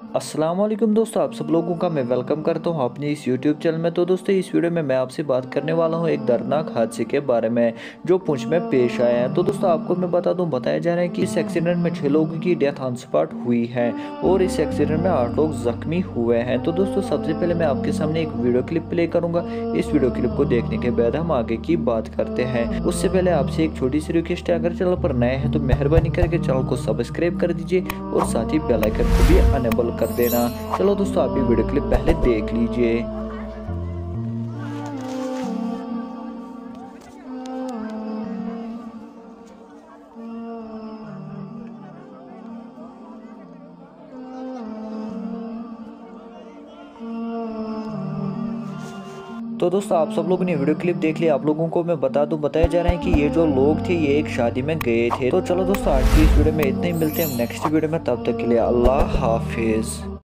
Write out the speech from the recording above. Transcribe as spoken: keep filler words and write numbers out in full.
अस्सलाम वालेकुम दोस्तों, आप सब लोगों का मैं वेलकम करता हूं अपने इस यूट्यूब चैनल में। तो दोस्तों, इस वीडियो में मैं आपसे बात करने वाला हूं एक दर्दनाक हादसे के बारे में जो पुंछ में पेश आया है। तो दोस्तों, आपको मैं बता दूं, बताया जा रहा है कि इस एक्सीडेंट में छह लोगों की डेथ ऑन स्पॉट हुई है और इस एक्सीडेंट में आठ लोग जख्मी हुए हैं। तो दोस्तों, सबसे पहले मैं आपके सामने एक वीडियो क्लिप प्ले करूंगा। इस वीडियो क्लिप को देखने के बाद हम आगे की बात करते हैं। उससे पहले आपसे एक छोटी सी रिक्वेस्ट है, अगर चैनल पर नए हैं तो मेहरबानी करके चैनल को सब्सक्राइब कर दीजिए और साथ ही बेल आइकन को भी अनेबल कर देना। चलो दोस्तों, आप ये वीडियो क्लिप पहले देख लीजिए। तो दोस्तों, आप सब लोगों ने वीडियो क्लिप देख लिया। आप लोगों को मैं बता दूं, बताया जा रहा है कि ये जो लोग थे ये एक शादी में गए थे। तो चलो दोस्तों, आज की इस वीडियो में इतना ही। मिलते हैं हम नेक्स्ट वीडियो में, तब तक के लिए अल्लाह हाफिज।